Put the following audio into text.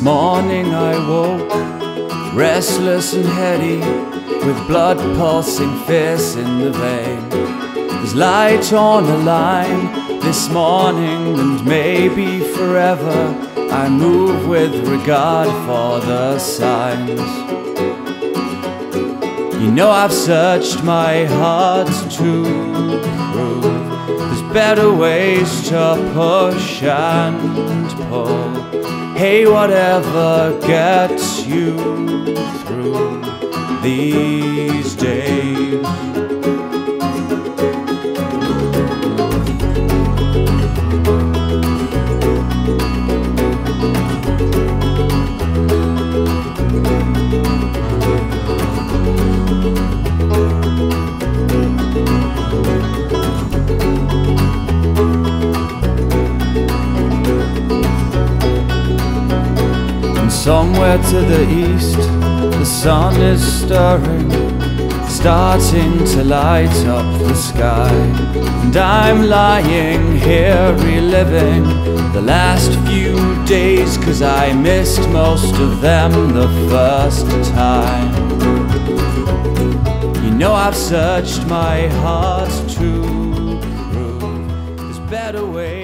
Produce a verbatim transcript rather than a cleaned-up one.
morning I woke, restless and heady, with blood pulsing fierce in the vein. There's light on a line this morning, and maybe forever I move with regard for the signs. You know I've searched my heart to prove there's better ways to push and pull. Hey, whatever gets you through these days. Somewhere to the east, the sun is stirring, starting to light up the sky. And I'm lying here reliving the last few days, 'cause I missed most of them the first time. You know I've searched my heart to prove there's better ways.